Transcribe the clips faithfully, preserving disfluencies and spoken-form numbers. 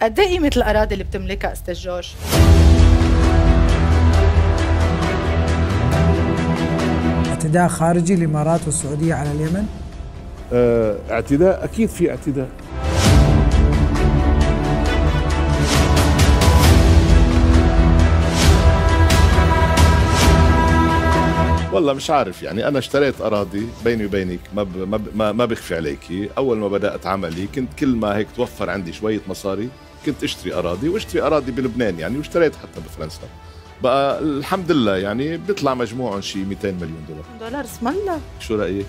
قد ايه قيمة الأراضي اللي بتملكها أستاذ جورج؟ اعتداء خارجي الإمارات والسعودية على اليمن؟ اه اعتداء، أكيد في اعتداء. والله مش عارف، يعني أنا اشتريت أراضي بيني وبينك، ما ب... ما, ب... ما ما بخفي عليكي. أول ما بدأت عملي كنت كل ما هيك توفر عندي شوية مصاري كنت اشتري أراضي، واشتري أراضي بلبنان يعني، واشتريت حتى بفرنسا. بقى الحمد لله يعني بيطلع مجموعهم شي مئتين مليون دولار. دولار اسم الله. شو رأيك؟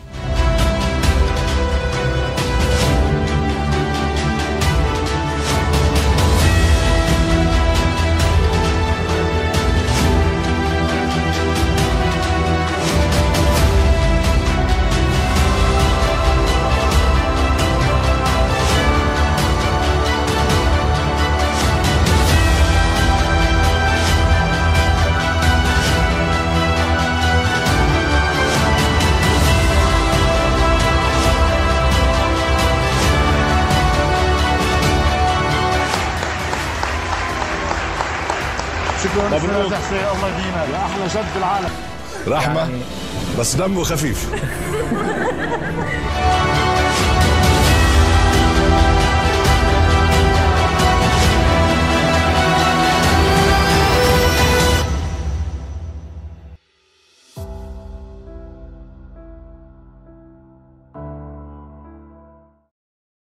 شكرا استاذ حسين، الله يديمك يا احلى جد بالعالم. رحمه يعني بس دمه خفيف.